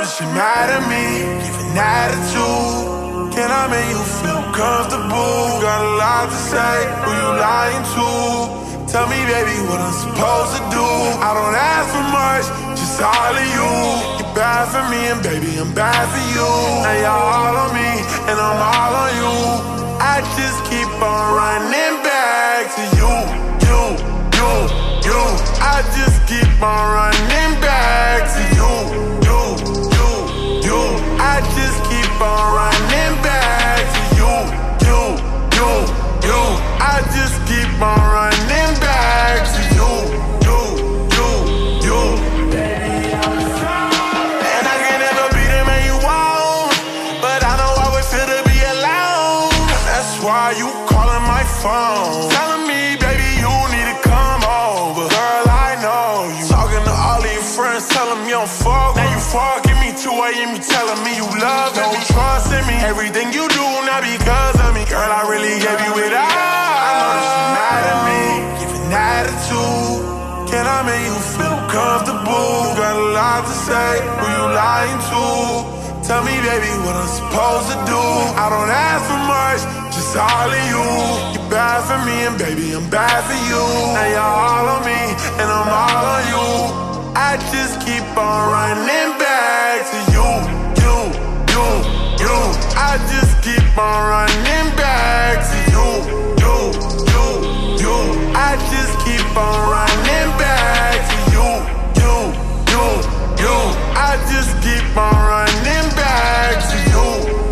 that she mad at me, giving attitude. Can I make you feel comfortable? Got a lot to say, who you lying to? Tell me, baby, what I'm supposed to do. I don't ask for much, just all of you. You're bad for me, and baby, I'm bad for you. Now you're all on me, and I'm all on you. I just keep on running back to you. I just keep on running back to you. I just keep on running back to you. I just keep on running back to you. And I can never be the man you want, but I know how it feel to be alone. That's why you calling my phone, telling me, baby, you need to come over. Girl, I know you talking to all of your friends, tell them you don't fuck. Now you fucking me 2 AM, you telling me you love me. No trust in me, everything you do not because of me. Girl, I really gave you it all. I know that she mad at me, giving attitude. Can I make you feel comfortable? Got a lot to say, who you lying to? Tell me, baby, what I'm supposed to do. I don't ask for much, just all of you. You're bad for me, and baby, I'm bad for you. Now you're all on me, and I'm all on you. I just keep on running back to you. I just keep on running back to you. I just keep on running back to you. I just keep on running back to you.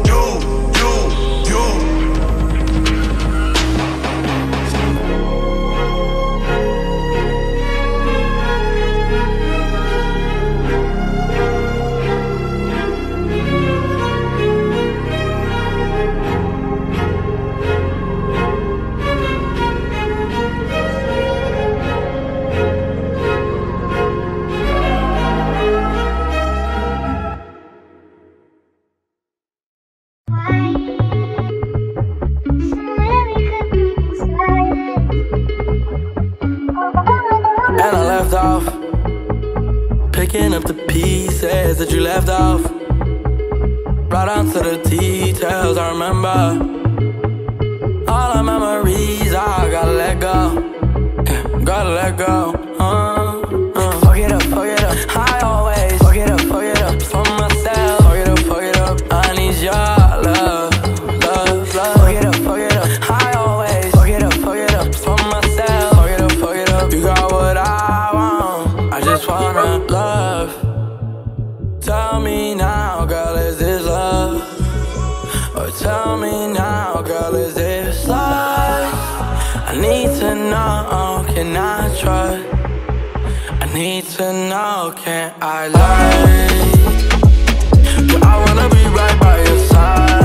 And I left off picking up the pieces that you left off, right down to the details. I remember all the memories. I gotta let go, yeah, gotta let go. Fuck it up. I always fuck it up for myself. Fuck it up. I need your love. Fuck it up. I always fuck it up for myself. Fuck it up. You got what I want. I just wanna love. Tell me now, girl, is this love? Or tell me now, girl, is this love? I need to know, can I trust? I need to know, can I lie? I wanna be right by your side.